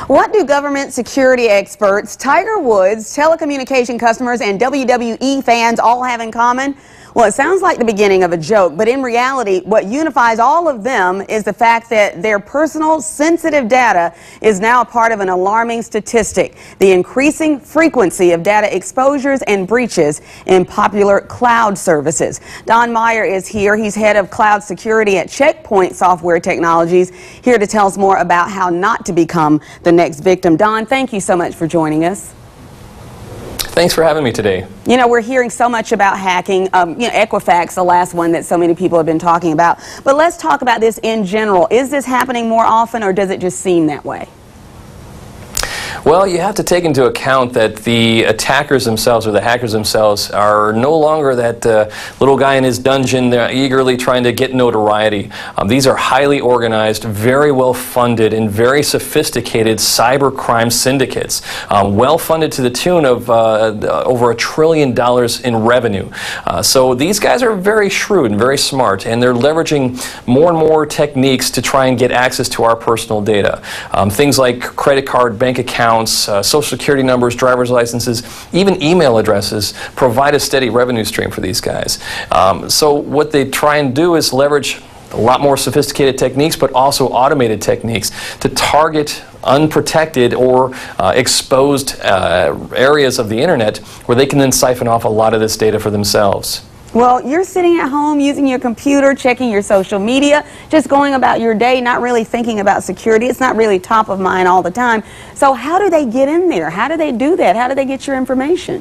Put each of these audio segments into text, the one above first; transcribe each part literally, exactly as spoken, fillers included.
What do government security experts, Tiger Woods, telecommunication customers, and W W E fans all have in common? Well, it sounds like the beginning of a joke, but in reality, what unifies all of them is the fact that their personal, sensitive data is now a part of an alarming statistic: the increasing frequency of data exposures and breaches in popular cloud services. Don Meyer is here. He's head of cloud security at Checkpoint Software Technologies, here to tell us more about how not to become the next victim. Don, thank you so much for joining us. Thanks for having me today. You know, we're hearing so much about hacking. Um, you know, Equifax, the last one that so many people have been talking about. But let's talk about this in general. Is this happening more often, or does it just seem that way? Well, you have to take into account that the attackers themselves, or the hackers themselves, are no longer that uh, little guy in his dungeon uh, eagerly trying to get notoriety. Um, these are highly organized, very well funded, and very sophisticated cyber crime syndicates, um, well funded to the tune of uh, over a trillion dollars in revenue. Uh, so these guys are very shrewd and very smart, and they're leveraging more and more techniques to try and get access to our personal data. Um, things like credit card, bank accounts, Uh, social security numbers, driver's licenses, even email addresses provide a steady revenue stream for these guys. Um, so what they try and do is leverage a lot more sophisticated techniques, but also automated techniques to target unprotected or uh, exposed uh, areas of the internet where they can then siphon off a lot of this data for themselves. Well, you're sitting at home using your computer, checking your social media, just going about your day, not really thinking about security. It's not really top of mind all the time. So how do they get in there? How do they do that? How do they get your information?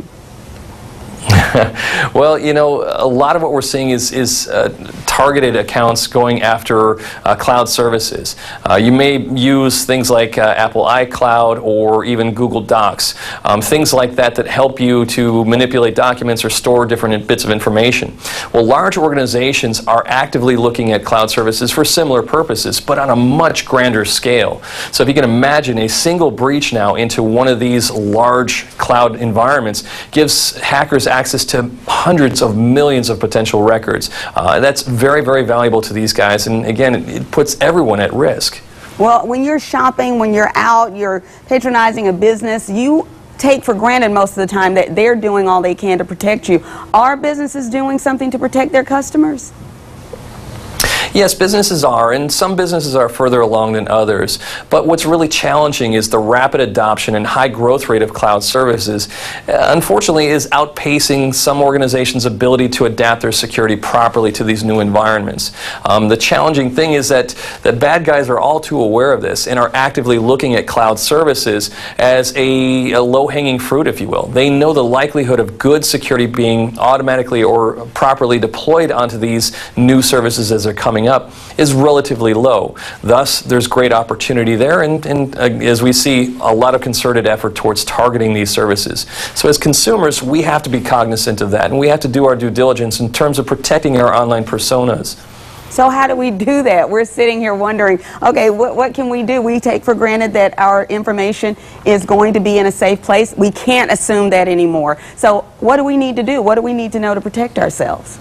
Well, you know, a lot of what we're seeing is, is uh, targeted accounts going after uh, cloud services. Uh, you may use things like uh, Apple iCloud or even Google Docs, um, things like that that help you to manipulate documents or store different bits of information. Well, large organizations are actively looking at cloud services for similar purposes, but on a much grander scale. So if you can imagine, a single breach now into one of these large cloud environments gives hackers access to hundreds of millions of potential records. Uh, that's very, very valuable to these guys, and again, it, it puts everyone at risk. Well, when you're shopping, when you're out, you're patronizing a business, you take for granted most of the time that they're doing all they can to protect you. Are businesses doing something to protect their customers? Yes, businesses are, and some businesses are further along than others. But what's really challenging is the rapid adoption and high growth rate of cloud services, uh, unfortunately, is outpacing some organizations' ability to adapt their security properly to these new environments. Um, the challenging thing is that, that bad guys are all too aware of this and are actively looking at cloud services as a, a low-hanging fruit, if you will. They know the likelihood of good security being automatically or properly deployed onto these new services as they're coming up is relatively low. Thus, there's great opportunity there, and, and uh, as we see, a lot of concerted effort towards targeting these services. So as consumers, we have to be cognizant of that, and we have to do our due diligence in terms of protecting our online personas. So how do we do that? We're sitting here wondering, okay, what, what can we do? We take for granted that our information is going to be in a safe place. We can't assume that anymore. So what do we need to do? What do we need to know to protect ourselves?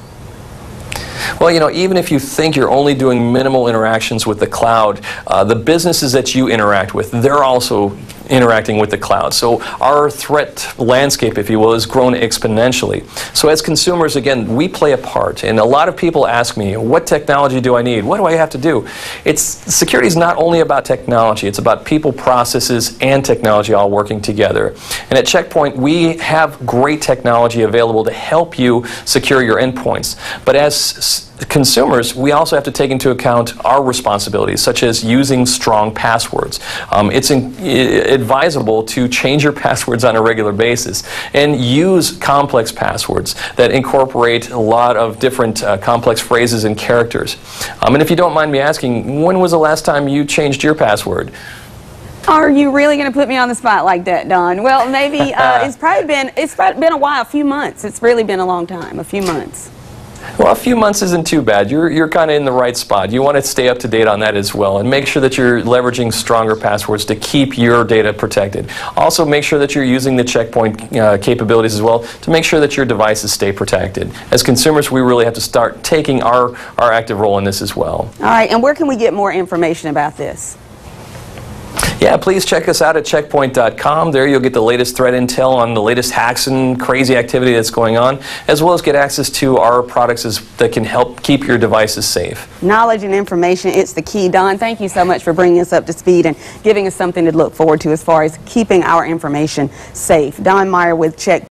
Well, you know, even if you think you're only doing minimal interactions with the cloud, uh, the businesses that you interact with, they're also interacting with the cloud. So our threat landscape, if you will, has grown exponentially. So as consumers, again, we play a part. And a lot of people ask me, what technology do I need? What do I have to do? It's, security is not only about technology. It's about people, processes, and technology all working together. And at Checkpoint, we have great technology available to help you secure your endpoints. But as consumers, we also have to take into account our responsibilities, such as using strong passwords. Um, it's in, I, advisable to change your passwords on a regular basis and use complex passwords that incorporate a lot of different uh, complex phrases and characters. Um, and if you don't mind me asking, when was the last time you changed your password? Are you really going to put me on the spot like that, Don? Well, maybe uh, it's probably been it's probably been a while, a few months. It's really been a long time, a few months. Well, a few months isn't too bad. You're, you're kind of in the right spot. You want to stay up to date on that as well, and make sure that you're leveraging stronger passwords to keep your data protected. Also, make sure that you're using the Checkpoint uh, capabilities as well to make sure that your devices stay protected. As consumers, we really have to start taking our, our active role in this as well. All right, and where can we get more information about this? Yeah, please check us out at checkpoint dot com. There you'll get the latest threat intel on the latest hacks and crazy activity that's going on, as well as get access to our products as, that can help keep your devices safe. Knowledge and information, it's the key. Don, thank you so much for bringing us up to speed and giving us something to look forward to as far as keeping our information safe. Don Meyer with Check.